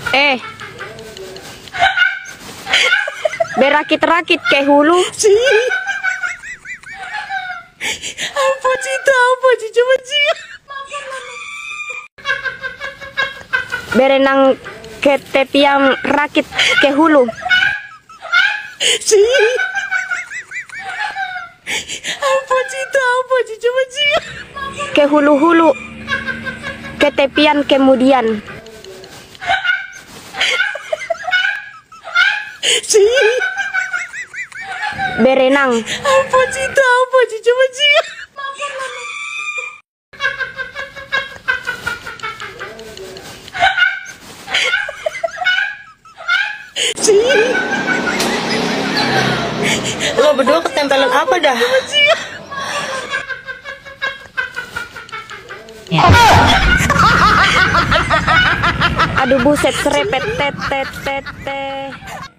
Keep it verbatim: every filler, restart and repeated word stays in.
Eh, berakit-rakit ke hulu. Ci. Apa Cita? Apa Ci? Coba Ci. Berenang ke tepian rakit ke hulu. Ci. Apa Cita? Apa Ci? Coba Ci. Ke hulu-hulu. Ke tepian kemudian. Ci. Berenang. Apa Cita? Apa Ci? Coba Ci. Ci. Lo berdua ketempelan apa dah? Aduh buset serepet tet tet tet tet.